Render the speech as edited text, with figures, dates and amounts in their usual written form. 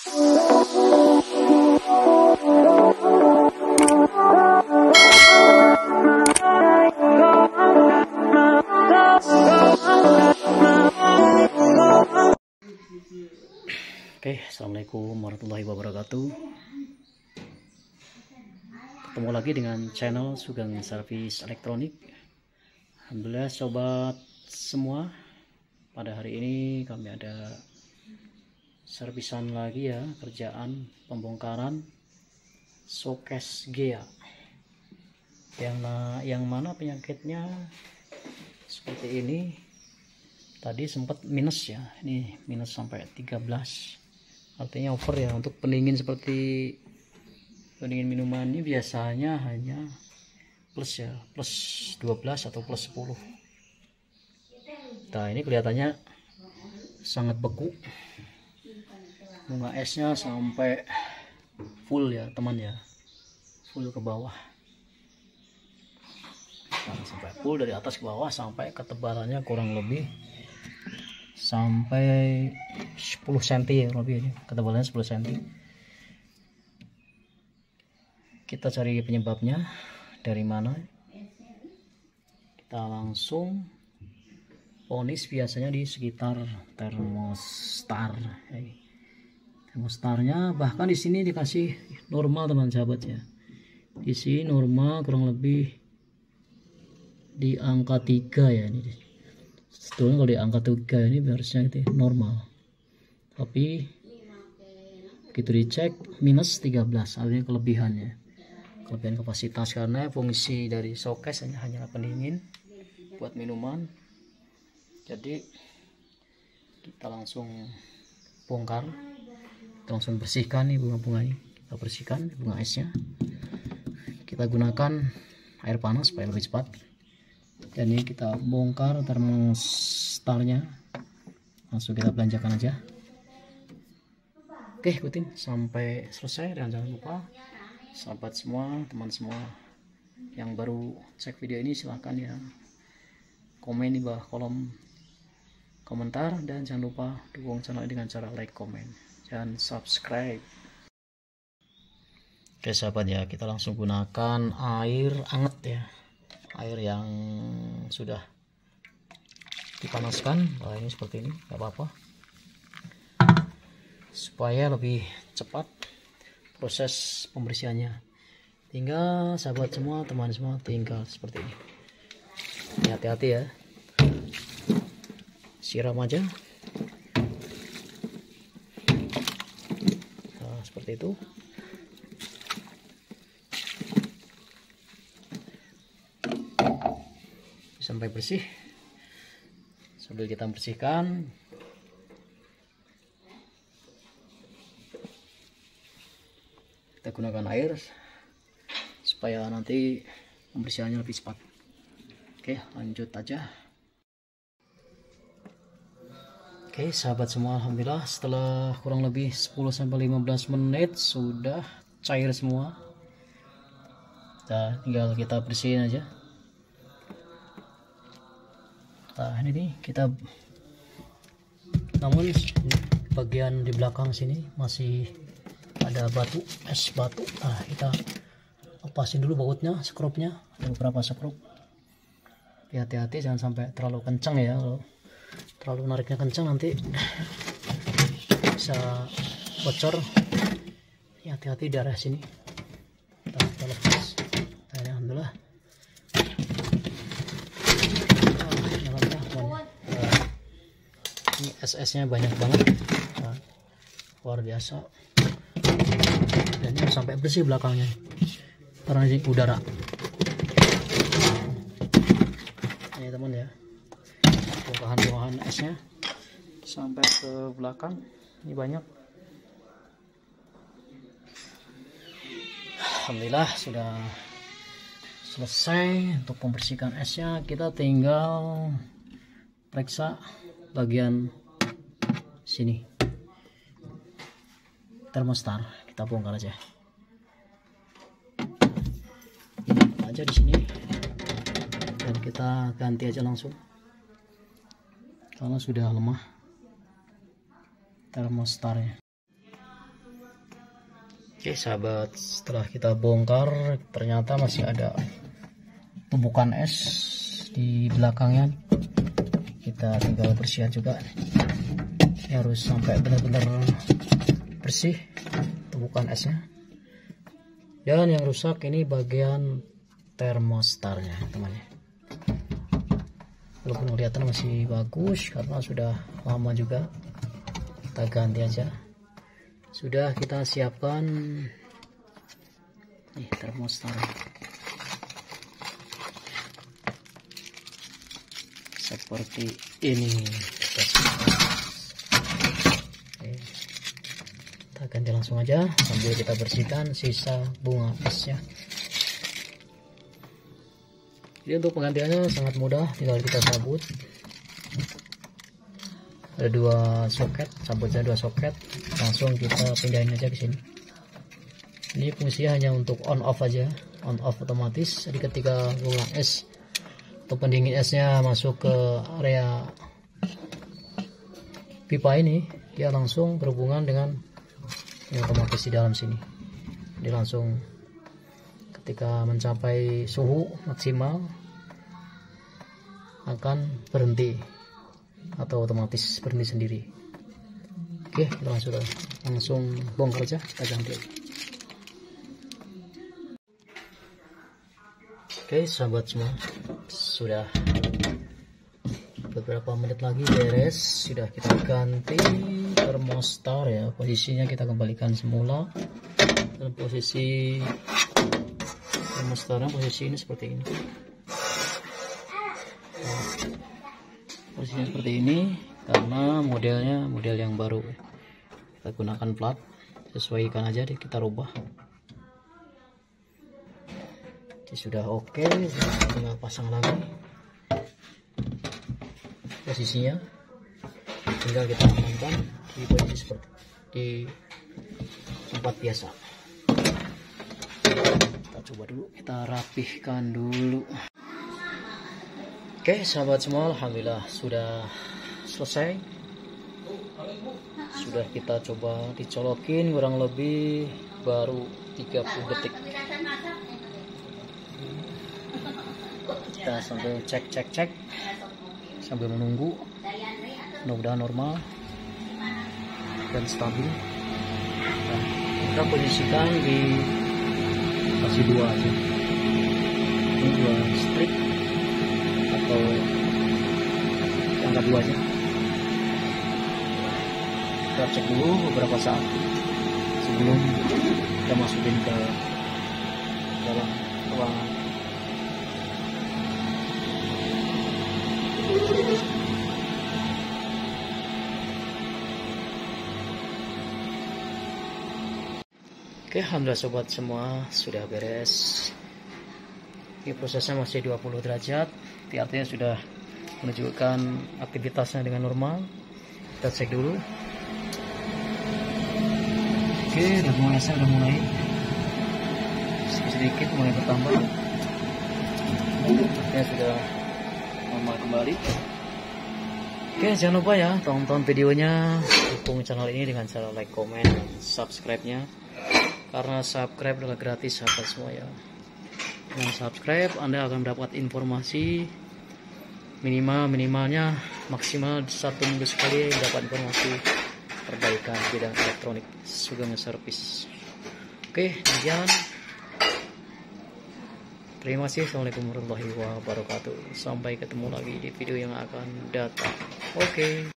Oke, assalamualaikum warahmatullahi wabarakatuh. Ketemu lagi dengan channel Sugeng Servis Elektronik. Alhamdulillah sobat semua, pada hari ini kami ada servisan lagi ya, kerjaan pembongkaran showcase Gea yang mana penyakitnya seperti ini. Tadi sempat minus ya, ini minus sampai 13, artinya over ya. Untuk pendingin seperti pendingin minuman ini biasanya hanya plus ya, plus 12 atau plus 10. Nah ini kelihatannya sangat beku, bunga esnya sampai full ya teman ya, full ke bawah. Nah, sampai full dari atas ke bawah, sampai ketebalannya kurang lebih sampai 10 cm ya, lebih ini ketebalannya 10 cm. Kita cari penyebabnya dari mana. Kita langsung ponis biasanya di sekitar termostar. Termostarnya bahkan di sini dikasih normal teman sahabat ya. Di sini normal kurang lebih di angka 3 ya ini. Sebetulnya kalau di angka 3 ini harusnya itu normal, tapi begitu dicek minus 13, artinya kelebihan kapasitas, karena fungsi dari showcase hanya pendingin buat minuman. Jadi kita langsung bongkar, kita langsung bersihkan nih bunga-bunga ini, kita bersihkan bunga esnya. Kita gunakan air panas supaya lebih cepat. Dan ini kita bongkar termostarnya, langsung kita belanjakan aja. Oke, ikutin sampai selesai. Dan jangan lupa sahabat semua, teman semua yang baru cek video ini, silahkan ya komen di bawah kolom komentar, dan jangan lupa dukung channel ini dengan cara like, komen, dan subscribe. Oke sahabat ya, kita langsung gunakan air hangat ya, air yang sudah dipanaskan. Nah, ini seperti ini, nggak apa-apa, supaya lebih cepat proses pembersihannya. Tinggal sahabat semua, teman semua, tinggal seperti ini. Hati-hati ya, siram aja. Nah, seperti itu. Sampai bersih. Sambil kita bersihkan, kita gunakan air supaya nanti pembersihannya lebih cepat. Oke, lanjut aja. Oke sahabat semua, alhamdulillah setelah kurang lebih 10-15 menit sudah cair semua. Nah, tinggal kita bersihin aja. Nah ini nih kita, namun bagian di belakang sini masih ada batu, es batu. Nah kita lepasin dulu bautnya, skrupnya, ada beberapa skrup. Hati-hati jangan sampai terlalu kencang ya, kalau terlalu nariknya kencang nanti bisa bocor. Hati-hati di area sini. Kita lepas. Nah, alhamdulillah. Ini SS-nya banyak banget, nah, luar biasa. Dan ini sampai bersih belakangnya, karena ini udara. Ini teman ya, bongkahan esnya sampai ke belakang, ini banyak. Alhamdulillah sudah selesai untuk membersihkan esnya. Kita tinggal periksa bagian sini termostar, kita bongkar aja di sini, dan kita ganti aja langsung karena sudah lemah termostarnya. Oke sahabat, setelah kita bongkar ternyata masih ada tumpukan es di belakangnya. Kita tinggal bersihkan juga. Ini harus sampai benar-benar bersih tumpukan esnya. Dan yang rusak ini bagian termostarnya teman-teman. Walaupun kelihatan masih bagus karena sudah lama juga, kita ganti aja. Sudah kita siapkan termostar seperti ini. Kita ganti langsung aja sambil kita bersihkan sisa bunga esnya. Jadi untuk penggantiannya sangat mudah, tinggal kita sabut. Ada 2 soket, sabutnya 2 soket, langsung kita pindahin aja ke sini. Ini fungsinya hanya untuk on off aja, on off otomatis. Jadi ketika bunga es atau pendingin esnya masuk ke area pipa ini, dia langsung berhubungan dengan yang otomatis di dalam sini. Dia langsung ketika mencapai suhu maksimal akan berhenti atau otomatis berhenti sendiri. Oke, kita langsung bongkar aja, kita ganti. Oke sahabat semua, sudah beberapa menit lagi beres. Sudah kita ganti termostar ya, posisinya kita kembalikan semula. Dan posisi termostarnya posisi ini seperti ini. Posisinya seperti ini karena modelnya model yang baru. Kita gunakan plat, sesuaikan aja deh, kita rubah. Jadi sudah oke, tinggal pasang lagi posisinya. Tinggal kita amankan di posisi seperti di tempat biasa. Kita coba dulu, kita rapihkan dulu. Oke sahabat semua, alhamdulillah sudah selesai. Sudah kita coba dicolokin, kurang lebih baru 30 detik. Kita sambil cek sambil menunggu, mudah-mudahan normal dan stabil. Nah, kita posisikan di kasih 2 aja, ini 2 strip atau angka 2 aja. Kita cek dulu beberapa saat sebelum kita masukin ke dalam ruangan. Oke, alhamdulillah sobat semua sudah beres. Ini prosesnya masih 20 derajat, artinya sudah menunjukkan aktivitasnya dengan normal. Kita cek dulu. Oke, udah mulai sedikit mulai bertambah. Ya sudah normal kembali. Oke, jangan lupa ya tonton videonya, dukung channel ini dengan cara like, komen, dan subscribe-nya. Karena subscribe adalah gratis sahabat semua ya. Dengan subscribe Anda akan mendapat informasi minimalnya maksimal 1 minggu sekali dapat informasi perbaikan bidang elektronik juga nge-service. Oke, demikian. Terima kasih. Assalamualaikum warahmatullahi wabarakatuh. Sampai ketemu lagi di video yang akan datang. Oke.